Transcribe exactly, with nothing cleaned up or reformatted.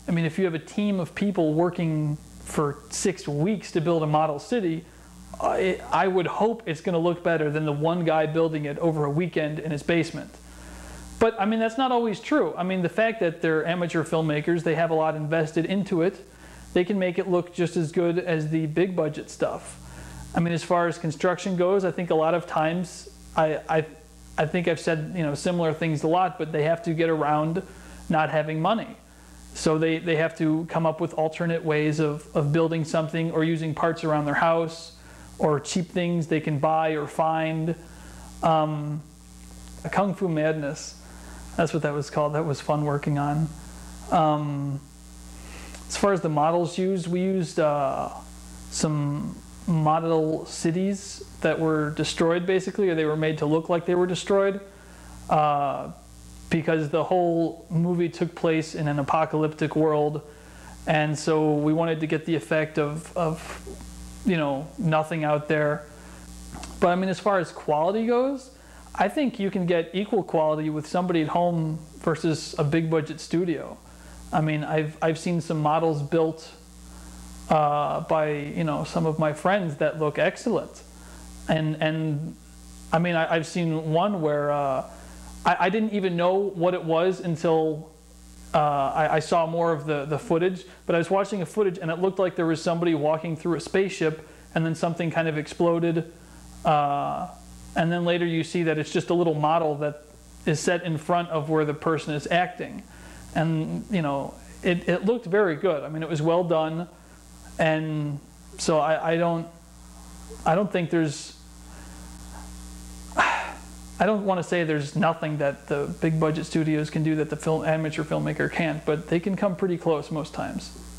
I mean, if you have a team of people working for six weeks to build a model city, I, I would hope it's going to look better than the one guy building it over a weekend in his basement. But I mean, that's not always true. I mean, the fact that they're amateur filmmakers, they have a lot invested into it, they can make it look just as good as the big budget stuff. I mean, as far as construction goes, I think a lot of times, I, I, I think I've said, you know, similar things a lot, but they have to get around not having money. So they, they have to come up with alternate ways of, of building something or using parts around their house or cheap things they can buy or find. Um, Kung Fu Madness, that's what that was called. That was fun working on. Um, as far as the models used, we used uh, some model cities that were destroyed basically, or they were made to look like they were destroyed. Uh, because the whole movie took place in an apocalyptic world, and so we wanted to get the effect of, of you know, nothing out there. But I mean, as far as quality goes, I think you can get equal quality with somebody at home versus a big budget studio. I mean, I've, I've seen some models built uh, by, you know, some of my friends that look excellent. And, and I mean, I, I've seen one where uh, I, I didn't even know what it was until uh, I, I saw more of the, the footage. But I was watching a footage and it looked like there was somebody walking through a spaceship and then something kind of exploded. Uh, and then later you see that it's just a little model that is set in front of where the person is acting. And, you know, it, it looked very good. I mean, it was well done. And so I, I don't, I don't think there's, I don't want to say there's nothing that the big budget studios can do that the film, amateur filmmaker can't, but they can come pretty close most times.